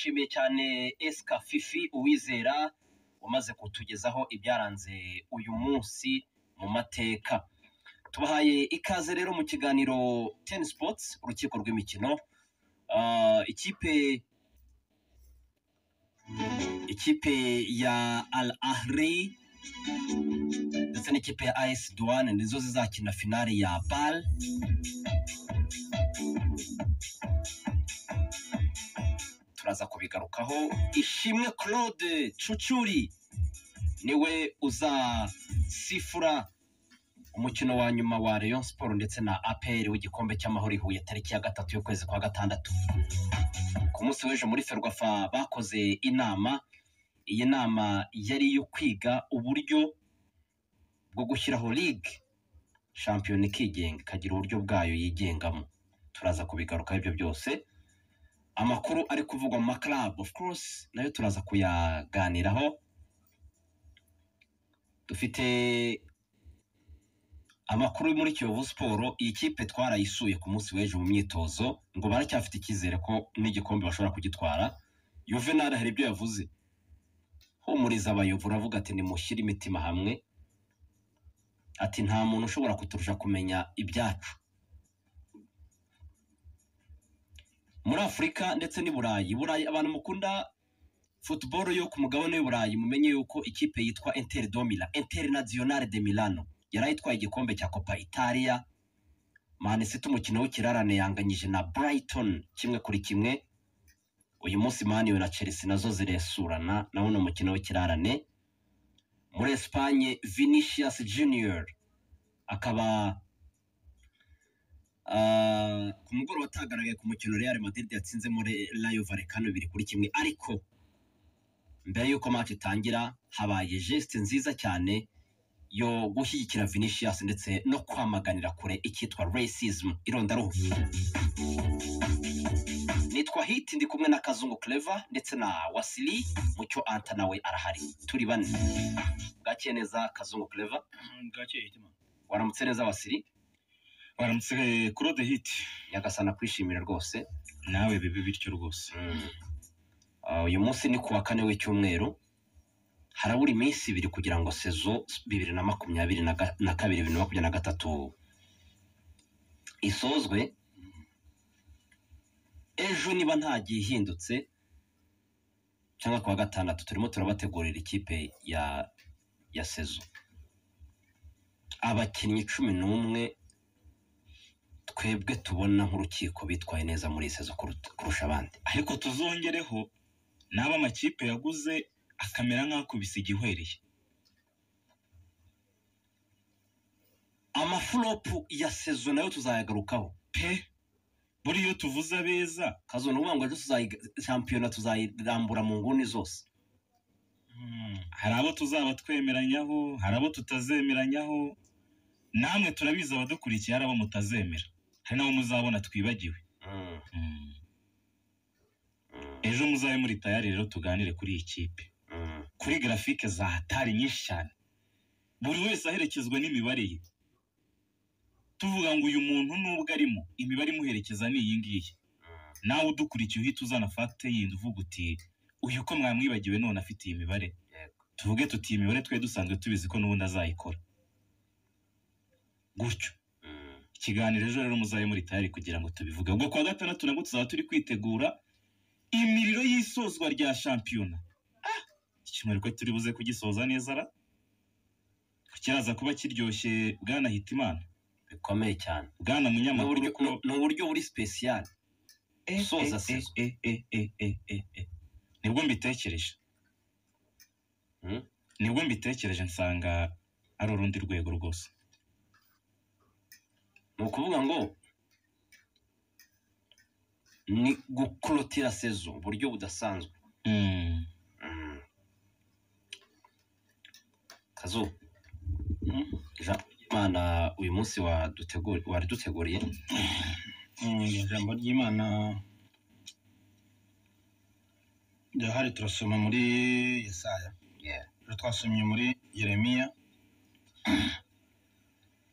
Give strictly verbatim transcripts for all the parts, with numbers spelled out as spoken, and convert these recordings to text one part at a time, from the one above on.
turagushimiye cyane Eska Fifi Uwizera umaze kutugezaho ibyaranze uyu munsi mu mateka. Tubahaye ikaze rero mu kiganiro Ten Sports, urukiko rw'imikino. Uh, ikipe ikipe ya Al Ahly ndetse n'ikipe ya A S Douane nizo zizakina finale ya B A L. Turaza kubigarukaho. Ishimwe Claude Cucuri niwe uzasifura umukino wa nyuma wa Rayon Sport ndetse na A P R w'igikombe cy'amahoro i Huye tariki ya gatatu y'ukwezi kwa gatandatu. Ku munsi w'ejo muri Ferwafa bakoze inama. Iyi nama yari yo kwiga uburyo bwo gushyiraho league shampiyona ikigenga, ikagira uburyo bwayo yigengamo. Turaza kubigarukaho ibyo byose. Amakuru ari kuvugwa mu club of course nayo turaza kuyaganiraho. Dufite amakuru muri Kiyovu Sport. Iyi kipe twarayisuye ku munsi w'ejo mu myitozo, ngo baracyafite ikizere ko n'igikombe bashobora kugitwara. Juvenal hari ibyo yavuze, humuriza abayovu, uravuga ati nimushyire imitima hamwe, ati nta muntu ushobora kuturusha kumenya ibyacu. Muri Afrika ndetse n'i Burayi, Burayi abantu mukunda football yo ku mugabane w'Uburayi mumenye yuko ikipe yitwa Inter de Milan, Internazionale de Milano, yarayitwaye igikombe cya Coppa Italia. Man City umukino w'ikirarane yanganyije na Brighton kimwe kuri kimwe. Uyu munsi Man U na Chelsea nazo ziresurana naho no mukino w'ikirarane. Muri Espagne Vinicius Junior akaba Uh, ku mugoroba atagaragaye ku mukino Real Madrid yatsinze muri Rayo Vallecano bibiri kuri kimwe, ariko mbere yuko match itangira habaye geste nziza cyane yo gushyigikira Vinicius ndetse no kwamaganira kure icyitwa racism, irondaruhu. Nitwa Hit, ndi kumwe na Kazungu Clever ndetse na Wasili Mucyo Anta, nawe arahari. Turi bane. Bwakeye neza Kazungu Clever? Bwakeye hitima. Waramutse neza Wasili? Waramutse Claude Hit. Nyagasana kwishimira rwose. Nawe bibi bityo rwose. Uyu munsi ni kuwa kane w'icyumweru. Harabura iminsi ibiri kugira ngo sezo bibiri na makumyabiri na kabiri bibiri na makumyabiri na gatatu isozwe. Ejo niba nta gihindutse cyangwa kuwa gatandatu turimo turabategurira ikipe ya ya sezo. Abakinnyi cumi n'umwe twebwe tubona nk'urukiko bitwaye neza muri sezo kurusha abandi, ariko tuzongereho n'aba makipe yaguze akamera nk'akubise igihwereye. Amaflopu ya sezo nayo tuzayagarukaho pe. Buri yo tuvuza beza Kazona uvuga ngo tuzayi shampiyona tuzayirambura mu nguni zose. Hmm. Hari abo tuzaba twemeranyaho, hari abo tutazemeranyaho. Namwe turabizi abadukurikiye hari abo mutazemera, hari nabo muzabona twibagiwe. Mm. Mm. Ejo muzabe muri tayari rero tuganire kuri iyi kipe. Mm. Kuri graphique za hatari nyinshi cyane, buri wese aherekezwa n'imibare ye. Tuvuga ngo uyu muntu nubwo arimo imibare imuherekeza ni iyi ngiyi. Nawe udukurikiye uhita uzana fact yindi uvuga uti uyu ko mwamwibagiwe none afite iyi mibare. Tuvuge tuti iyi mibare twe dusanzwe tubizi ko n'ubundi azayikora gutyo. Ikiganiro ejo rero muzaye muri tayari kugira ngo tubivuge. Ubwo kwa gatandatu nabwo tuzaba turi kwitegura imiriro y'isozwa rya shampiyona. Ah, ikimwero ko turi buze kugisoza neza ra. Kiraza kuba kiryoshye bwana Hitimana, bikomeye cyane. Bwana munyamakuru ko no buryo buri special soza sezo. Eh eh eh eh eh nibwo mbitekereje. Hmm? Nibwo mbitekereje nsanga ari urundi rwego rwose. Nukuvuga ngo ni guklotira sezo uburyo budasanzwe. Mm. Mm. Kazo. Mm. Ja Mana uyu munsi wa dutegura wari duteguriye. Mm, ijambo ry'Imana ndahari turasoma muri Yesaya. Yeah. Twasomye muri Yeremiya.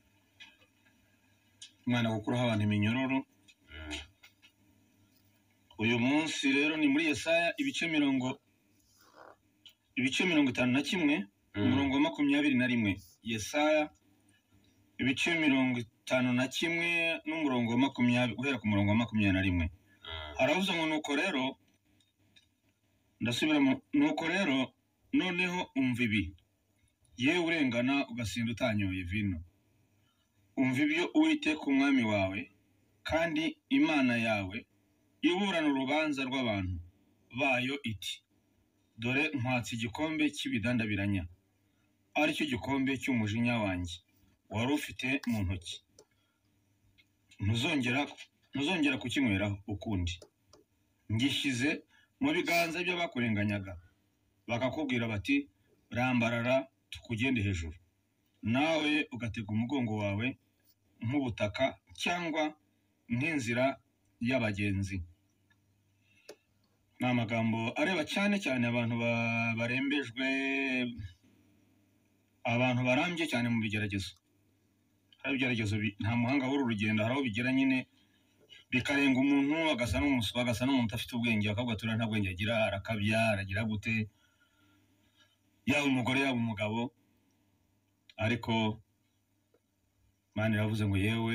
Imana gukuraho abantu iminyororo uyu munsi rero ni muri Yesaya ibice mirongo ibice mirongo itanu na kimwe umurongo wa makumyabiri na rimwe. Yesaya ibice mirongo itanu na kimwe n'umurongo wa makumyabiri guhera ku murongo wa makumyabiri na rimwe. Haravuze ngo nuko rero ndasubira nuko rero noneho umva ibi, yewe urengana ugasinda utanyoye vino, umva ibyo Uwiteka umwami wawe kandi Imana yawe iburana urubanza rw'abantu bayo iti, dore nkwatse igikombe cy'ibidandabiranya, ari cyo gikombe cy'umujinya wanjye wari ufite mu ntoki, ntuzongera ntuzongera kukinyweraho ukundi. Ngishyize mu biganza by'abakurenganyaga, bakakubwira bati rambarara tukugende hejuru, nawe ugatega umugongo wawe nk'ubutaka cyangwa nk'inzira y'abagenzi. Ni amagambo areba cyane cyane abantu barembejwe, abantu barambye cyane mu bigeragezo. Hari ibigeragezo nta muhanga w'uru rugendo, hari aho bigera nyine bikarenga umuntu agasa n'umuswa, agasa n'umuntu udafite ubwenge, akavuga ati nta bwenge agira, arakabya, aragira gute, yaba umugore yaba umugabo. Ariko Imana iravuze ngo yewe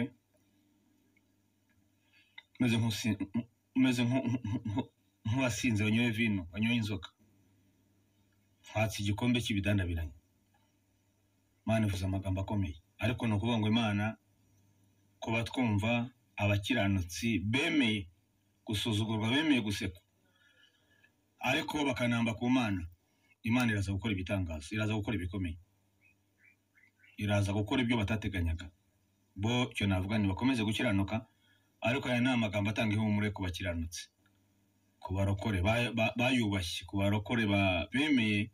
umeze nk'uwasinze wanyoye vino, wanyoye inzoka, nkwatse igikombe cy'ibidandabiranye. Imana ivuze amagambo akomeye, ariko ni ukuvuga ngo Imana kuba twumva abakiranutsi bemeye gusuzugurwa, bemeye gusekwa, ariko bakanamba ku Mana, Imana iraza gukora ibitangaza, iraza gukora ibikomeye, iraza gukora ibyo batateganyaga. Bo cyo navuga ni bakomeze gukiranuka, ariko aya ni amagambo atanga ihumure ku bakiranutsi, ku barokore bayubashye, ku barokore bemeye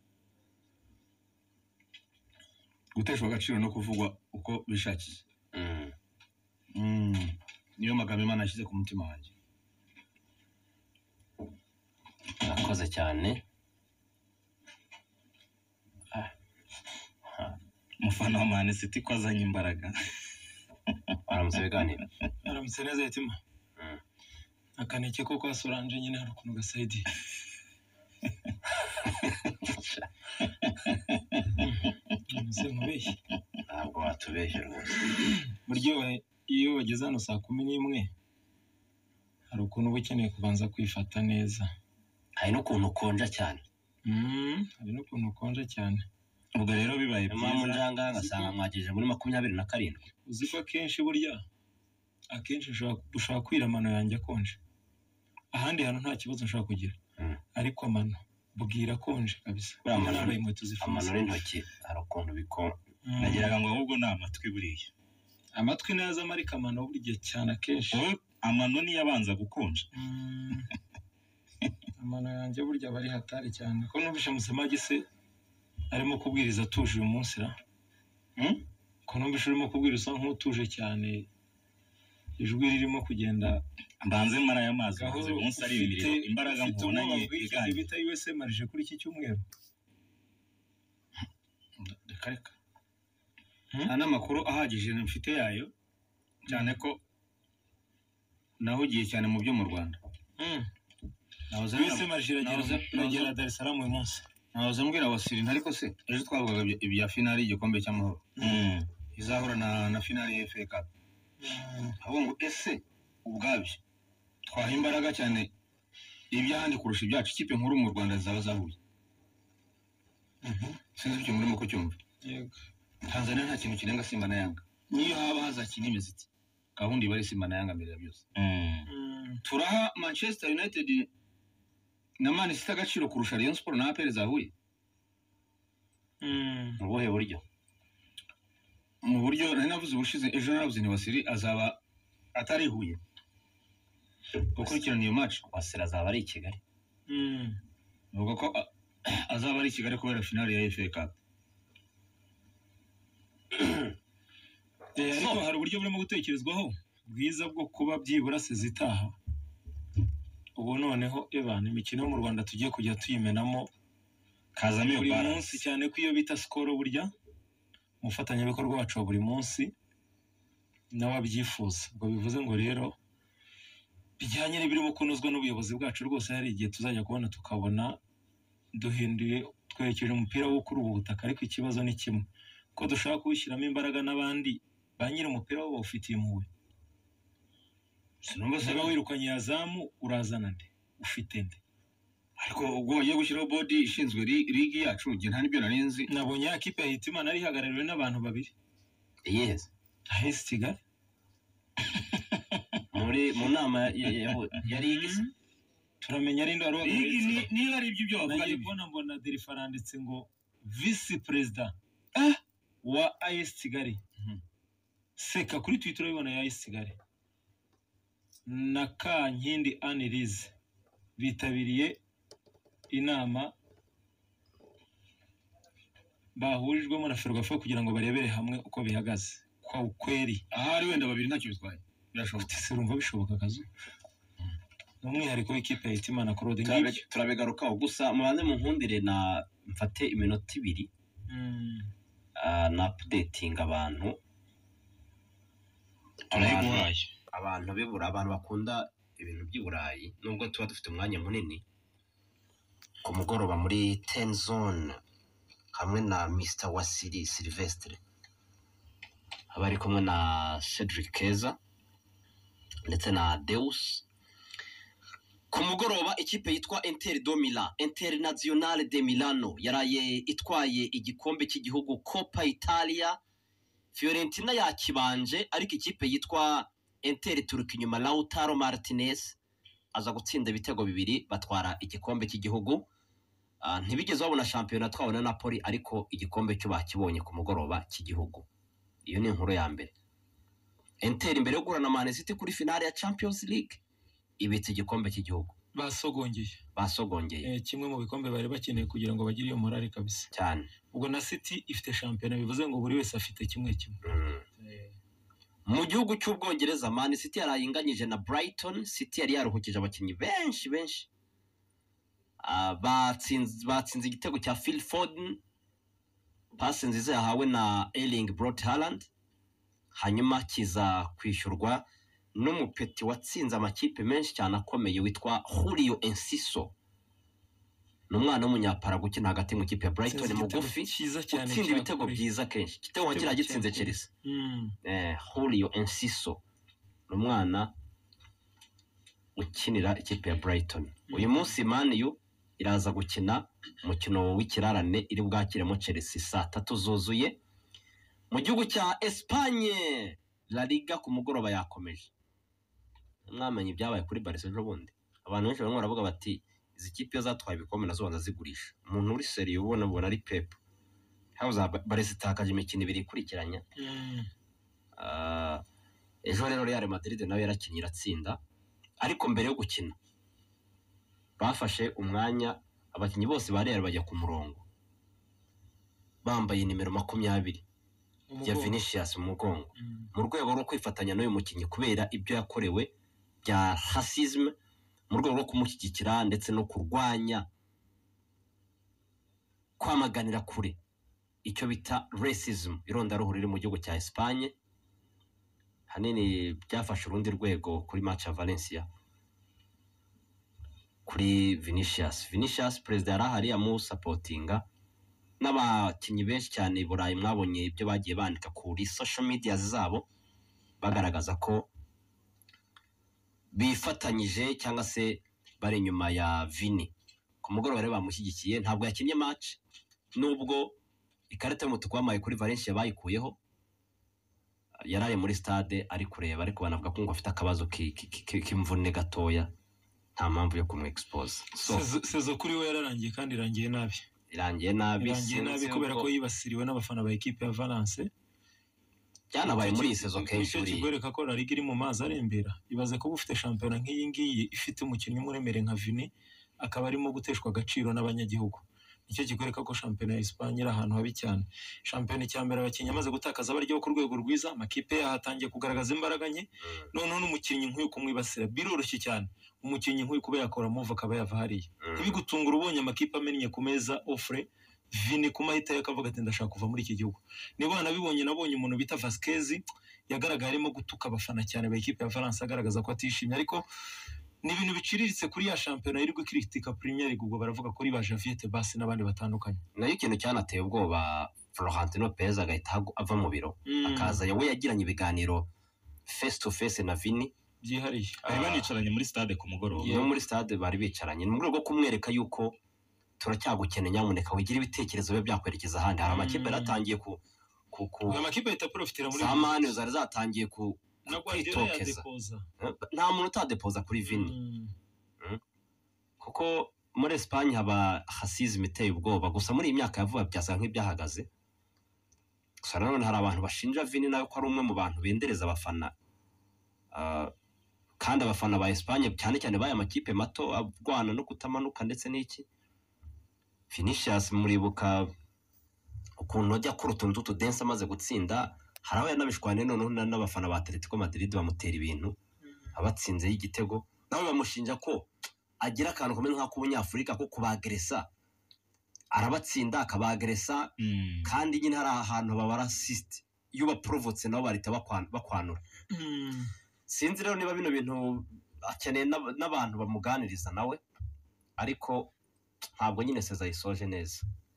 guteshwa agaciro no kuvugwa uko bishakiye. Niyo magambo Imana yashyize ku mutima wanjye. Urakoze cyane. Umufana wa Man City ko azanye imbaraga. Aramutse biganira. Aramutse neza yatima. Akaneke ko kwa Solange nyine hari ukuntu gasaidiye. Nse nkubeshye. Ntabwo watubeshye rwose. Buryo iyo wageze hano saa kumi n'imwe hari ukuntu uba ukeneye kubanza kwifata neza. Hari n'ukuntu ukonja cyane. Hari n'ukuntu ukonja cyane. Ubwo rero bibaye mpamvu njanga ngasanga mwagejeje muri makumyabiri na karindwi. Uzi ko akenshi burya akenshi ushobora kwira amano yanjye akonje, ahandi hantu nta kibazo nshobora kugira, ariko amano bwira akonje kabisa. Amano n'intoki hari ukuntu bikora. Nagiraga ngo ahubwo ni amatwi buriya. Amatwi nazo amarika amano burya cyane akenshi. Amano niyo abanza gukonja. Amano yanjye burya bari hatari cyane. Ko numvishe Musemagi se arimo kubwiriza atuje uyu munsi ra. Ko numvishe urimo kubwira usa nk'utuje cyane, ijwi ririmo kugenda. Mbanze mara y'amazi uyu munsi ari imiriro, imbaraga nkubonanye iganje bita U S M arije kuri iki cyumweru. Reka reka nta n'amakuru ahagije mfite yayo, cyane ko nahugiye cyane mu byo mu Rwanda. U S M arije iragera Dar es Salaam uyu munsi. Nahoze mbwira Wasiri ariko se ejo twavugaga ibya finali y'igikombe cy'amahoro izahura na na finali ya F A Cup. Aho ngo ese ubwabyo twaha imbaraga cyane ibyahandi kurusha ibyacu, ikipe nkuru mu Rwanda zaba zahuye. Sinzi icyo murimo ko cyumva. Yego. Tanzania nta kintu kirenga Simba na Yanga. Niyo haba hazakina imiziki, gahunda ibari Simba na Yanga mbere ya byose. Turaha Manchester United na Man City agaciro kurusha Rayon Sport na A P R zahuye. Mu buhe buryo? Mu buryo nari navuze ubushize, ejo navuze ni Wasiri azaba atarihuye gukurikirana iyo match. Wasiri azaba ari i Kigali. Nuko ko azaba ari i Kigali kubera finale ya F A Cup. Ariko hari uburyo burimo gutekerezwaho bwiza bwo kuba byibura sezitaha. Ubu noneho ebana imikino mu Rwanda tugiye kujya tuyimenamo kazamo iyo buri balance munsi, cyane ko iyo bita skoro burya umufatanyabikorwa wacu wa buri munsi nawe abyifuza. Ubwo bivuze ngo rero bijyanye n'ibirimo kunozwa n'ubuyobozi bwacu rwose hari igihe tuzajya kubona tukabona duhinduye twerekeje umupira wo kuri ubu butaka ariko ikibazo ni kimwe ko dushaka kuwushyiramo imbaraga n'abandi ba nyiri umupira wo bawufitiye impuhwe sinumva se niba wirukanye yazamu urazana nde ufite nde ariko ubwo bagiye gushyiraho bodi ishinzwe ri- ligi yacu njye nta n'ibyo nari nzi nabonye ya kipe ya Hitimana ari ihagarariwe n'abantu babiri yes A S Kigali muri mu nama ya- ya- ya ligi se? turamenya ari ndo wari Ligi ni- wakoze niba ari ibyo byo bavuga nagiye ari byo. kubona mbona Derifa aranditse ngo visi perezida Ah! wa A S Kigali Mhm. seka kuri Twitter urabibona ya A S Kigali na Kankindi Annelise bitabiriye inama bahurijwemo na Ferwafa kugira ngo barebere hamwe uko bihagaze kwa ukweri ahari wenda babiri ntacyo bitwaye birashoboka se urumva bishoboka kazu ni umwihariko w'ikipe ya Hitimana Claude Turabe- ngiki turabigarukaho gusa mubanze munkundire na mfate iminota ibiri ah, na updating abantu turayiguhaye abantu bibura abantu bakunda ibintu by'i Burayi nubwo tuba dufite umwanya munini ku mugoroba muri ten zone hamwe na mister Wasiri Sylvestre aba ari kumwe na Cedric Keza ndetse na Deus ku mugoroba ikipe yitwa Inter do Milan Internazionale de Milano yaraye itwaye igikombe cy'igihugu Coppa Italia Fiorentina yakibanje ariko ikipe yitwa Inter ituruka inyuma Lautaro Martinez aza gutsinda ibitego bibiri batwara igikombe cy'igihugu. Ah, ntibigeze babona shampiyona twabona na Napoli ariko igikombe cyo bakibonye ku mugoroba cy'igihugu. Iyo ni inkuru ya mbere. Inter imbere yo guhura na Man City kuri finale ya Champions League ibitse igikombe cy'igihugu basogongeye basogongeye eh, kimwe mu bikombe bari bakeneye kugira ngo bagire iyo morale kabisa cyane. ubwo na City ifite shampiyona bivuze ngo buri wese afite kimwe kimwe Mm. eh, Mu gihugu cy'Ubwongereza Man City yarayinganyije na Brighton. City yari yaruhukije abakinnyi benshi benshi. Ah, batsinze batsinze igitego cya Phil Foden. Pasi nziza yahawe na Erling Braut Haaland. Hanyuma kiza kwishyurwa n'umupeti watsinze amakipe menshi cyane akomeye witwa Julio Enciso. Ni umwana w'umunyaparagu ukina hagati mu kipe ya Brighton Tsinze igitego mugufi cyiza cyane utsinda cya ibitego kure. byiza kenshi. Igitego Igitego kiriya gitsinze cya kure. Chelsea. Mm. eh, Julio Enciso ni umwana ukinira ikipe ya Brighton. Uyu munsi Man U iraza gukina umukino w'ikirarane iri bwakiremo Chelsea saa tatu zuzuye. Mu gihugu cya Espagne La Liga ku mugoroba yakomeje. Mwamenye ibyabaye kuri Barca ejo bundi. Abantu benshi barimo baravuga bati izi kipe zatwaye ibikombe nazo banza zigurisha. Umuntu uri seriye ubona ubona ari Pep. Hauza Barca itakaje imikino ibiri ikurikiranya. Mm. Ah, ejo rero Real Madrid nawe yarakinnye iratsinda ariko mbere yo gukina bafashe umwanya abakinnyi bose ba Real bajya ku murongo bambaye nimero makumyabiri ya Umugongo. Vinicius mu mugongo Mm. mu rwego rwo kwifatanya n'uyu mukinnyi kubera ibyo yakorewe bya racisme mu rwego rwo kumushyigikira ndetse no kurwanya kwamaganira kure icyo bita racism irondaruhu riri mu gihugu cya Espagne. Hanini byafashe urundi rwego kuri match ya Valencia kuri Vinicius. Vinicius perezida yarahari amusapotinga n'abakinnyi benshi cyane i Burayi mwabonye ibyo bagiye bandika kuri social media zabo bagaragaza ko bifatanyije cyangwa se bari inyuma ya Vini. Ku mugoroba rero bamushyigikiye ntabwo yakinnye match nubwo ikarita y'umutuku wamaye kuri Valencia bayikuyeho. Yaraye muri stade ari kureba ariko banavuga ko ngo afite akabazo ki- ki- ki- k'imvune gatoya nta mpamvu yo kumu expose. So Sezo- sezo kuri we yararangiye kandi irangiye nabi irangiye nabi irangiye nabi sinzi kubera uko- ko yibasiriwe n'abafana ba ekipe ya Valence byanabaye muri iyi sezo kenshi nicyo buriya. kigwereka ko La Liga iri mu mazi arembera. Ibaze kuba ufite shampiyona nk'iyi ngiyi ifite umukinnyi umuremere nka Vini akaba arimo guteshwa agaciro n'abanyagihugu. Nicyo kigwereka ko shampiyona ya Espagne iri ahantu habi cyane. Shampiyona icya mbere abakinnyi amaze gutakaza baryo ku rwego rwiza amakipe yahatangiye kugaragaza imbaraga nke noneho n'umukinnyi nk'uyu kumwibasira biroroshye cyane. Umukinnyi nk'uyu kuba yakora move akaba yava hariya Mm. ntibigutungura ubonye amakipe amennye ku meza offre Vini ku mahita yakavuga ati ndashaka kuva muri iki gihugu niba nabibonye nabonye umuntu bita Vasquez yagaragaye arimo gutuka abafana cyane ba equipe ya Valence agaragaza ko atishimye ariko ni ibintu biciriritse kuri ya shampiyona iri gukritika Premier League ubwo baravuga kuri ba Javier Tebas n'abandi batandukanye nayo ikintu cyanateye ubwoba Florentino Perez agahita ava mu biro Mm. akaza we yagiranye ibiganiro face to face na Vini byihariye bari banicaranye muri stade ku mugoroba no muri stade bari bicaranye mu rwego rwo kumwereka yuko turacyagukeneye nyamuneka wigira ibitekerezo bibe byakwerekeza ahandi hari amakipe Mm. yaratangiye ku ku ku aya makipe ahita profitira muri za mani zari zatangiye ku na Guardiola kwitokeza yadepoza nta muntu utadepoza kuri Vini Mm. kuko muri Espagne haba hasizme iteye ubwoba gusa muri iyi myaka ya vuba byasaga nk'ibyahagaze gusa nanone hari abantu bashinja Vini nawe ko ari umwe mu bantu bendereza abafana Ah, kandi abafana ba Espagne cyane cyane baya makipe mato arwana no kutamanuka ndetse n'iki Vinicius muribuka ukuntu ajya kuri utuntu tudense amaze gutsinda hari aho yanabishwane noneho na- n'abafana ba Atletico Madrid bamutera ibintu abatsinze y'igitego nawe bamushinja ko agira akantu kameze nk'ak'umunyafurika ko kubagresa arabatsinda akabagresa Mm. kandi nyine hari ahantu babara assist iyo baprovotse nabo barita bakwan- bakwanura Mm. sinzi rero niba bino bintu akeneye n'ab- n'abantu bamuganiriza nawe ariko ntabwo nyine seza yisoje neza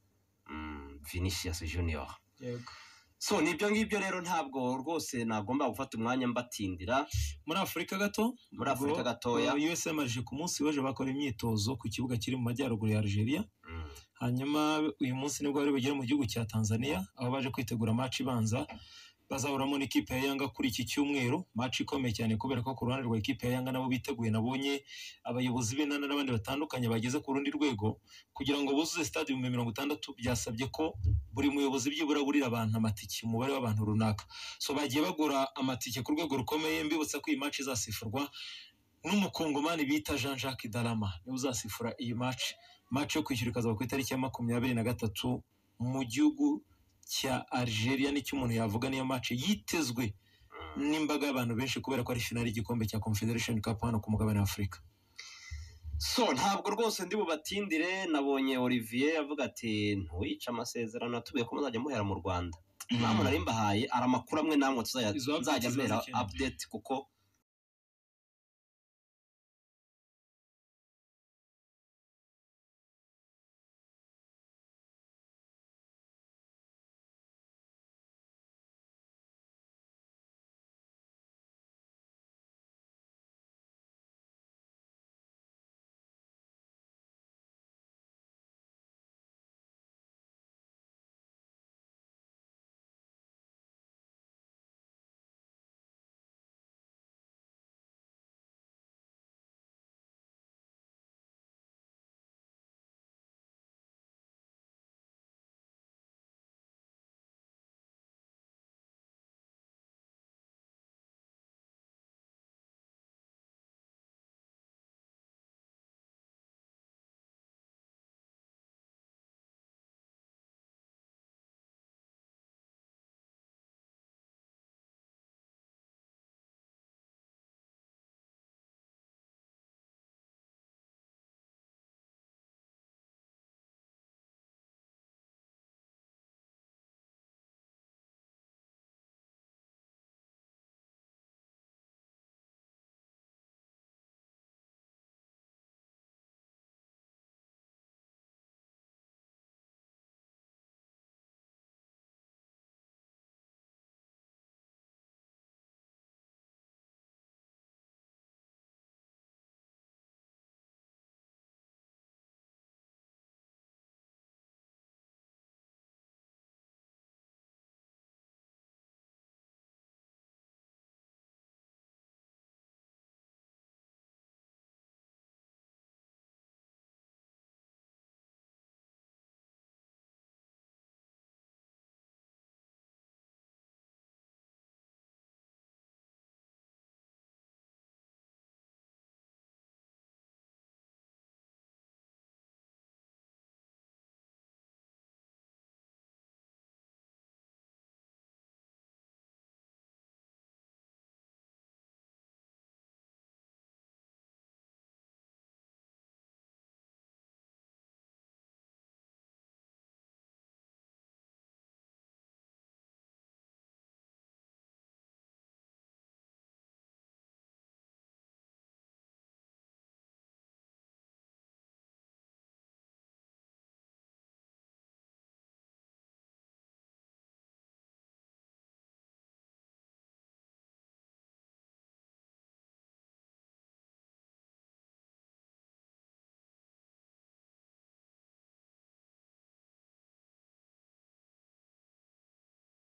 mm, Vinicius Junior yego so nibyo ngibyo rero ntabwo rwose nagomba gufata umwanya mbatindira muri Afurika gato muri Afurika gatoya U S M aje ku munsi w'ejo bakora imyitozo ku kibuga kiri mu majyaruguru ya Algeria Mm, hanyuma uyu munsi nibwo bari bugere mu gihugu cya Tanzania aho baje kwitegura match ibanza bazahuramo n'ikipe ya Yanga kuri iki cyumweru match ikomeye cyane kubera ko ku ruhande rwa ikipe ya Yanga nabo biteguye nabonye abayobozi b'intana n'abandi batandukanye bageze ku rundi rwego kugira ngo buzuze stade ibihumbi mirongo itandatu byasabye ko buri muyobozi byibura burira abantu amatike umubare w'abantu runaka so bagiye bagura amatike ku rwego rukomeye mbibutsa ko iyi match izasifurwa n'umukongomani bita Jean Jacques Darama niwe uzasifura iyi match match yo kwishyura ikazaba ku itariki ya makumyabiri na gatatu mu gihugu cya Algeria nicyo umuntu yavuga niyo match yitezwe n'imbaga y'abantu benshi kubera ko ari finali y'igikombe cya Confederation Cup hano ku mugabane wa Afurika so ntabwo rwose ndi bubatindire nabonye Olivier avuga ati ntuyice amasezerano atubiye ko muzajya muhera mu Rwanda namwe nari mbahaye ari amakuru amwe namwe tuzajya Izo updates nzajya mpera ziba zikenewe. update kuko